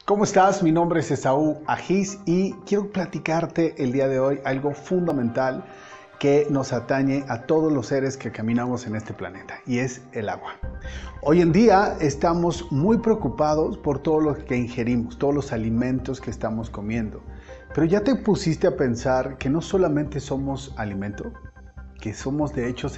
¿Cómo estás? Mi nombre es Esaú Ajiz y quiero platicarte el día de hoy algo fundamental que nos atañe a todos los seres que caminamos en este planeta, y es el agua. Hoy en día estamos muy preocupados por todo lo que ingerimos, todos los alimentos que estamos comiendo. Pero ¿ya te pusiste a pensar que no solamente somos alimento, que somos de hecho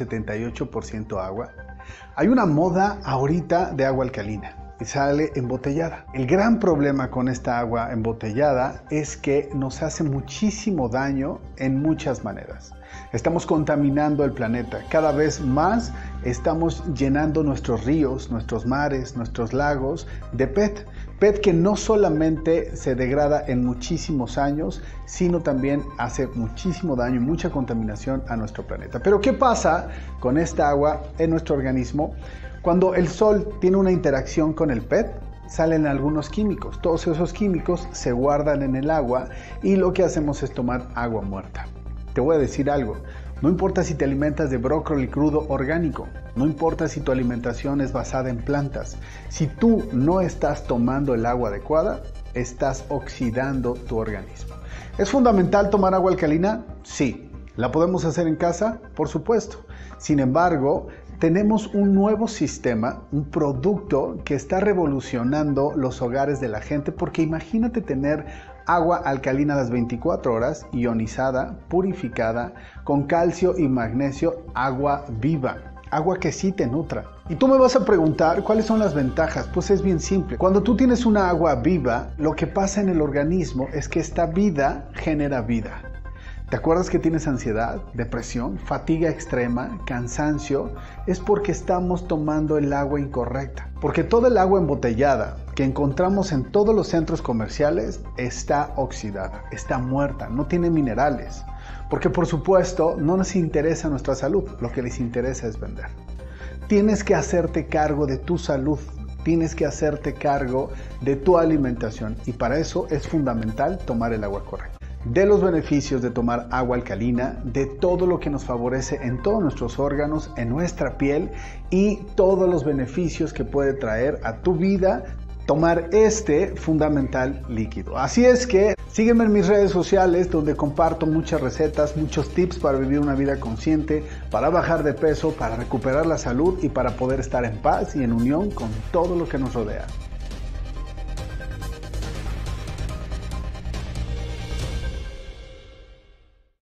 78% agua? Hay una moda ahorita de agua alcalina y sale embotellada. El gran problema con esta agua embotellada es que nos hace muchísimo daño en muchas maneras. Estamos contaminando el planeta. Cada vez más estamos llenando nuestros ríos, nuestros mares, nuestros lagos de PET. PET que no solamente se degrada en muchísimos años, sino también hace muchísimo daño y mucha contaminación a nuestro planeta. Pero ¿qué pasa con esta agua en nuestro organismo? Cuando el sol tiene una interacción con el PET, salen algunos químicos. Todos esos químicos se guardan en el agua y lo que hacemos es tomar agua muerta. Te voy a decir algo, no importa si te alimentas de brócoli crudo orgánico, no importa si tu alimentación es basada en plantas, si tú no estás tomando el agua adecuada, estás oxidando tu organismo. ¿Es fundamental tomar agua alcalina? Sí. ¿La podemos hacer en casa? Por supuesto. Sin embargo, tenemos un nuevo sistema, un producto que está revolucionando los hogares de la gente, porque imagínate tener agua alcalina las 24 horas, ionizada, purificada, con calcio y magnesio, agua viva, agua que sí te nutra. Y tú me vas a preguntar, ¿cuáles son las ventajas? Pues es bien simple. Cuando tú tienes una agua viva, lo que pasa en el organismo es que esta vida genera vida. ¿Te acuerdas que tienes ansiedad, depresión, fatiga extrema, cansancio? Es porque estamos tomando el agua incorrecta. Porque toda el agua embotellada que encontramos en todos los centros comerciales está oxidada, está muerta, no tiene minerales. Porque por supuesto no nos interesa nuestra salud, lo que les interesa es vender. Tienes que hacerte cargo de tu salud. Tienes que hacerte cargo de tu alimentación y para eso es fundamental tomar el agua correcta. De los beneficios de tomar agua alcalina, de todo lo que nos favorece en todos nuestros órganos, en nuestra piel y todos los beneficios que puede traer a tu vida tomar este fundamental líquido. Así es que sígueme en mis redes sociales donde comparto muchas recetas, muchos tips para vivir una vida consciente, para bajar de peso, para recuperar la salud y para poder estar en paz y en unión con todo lo que nos rodea.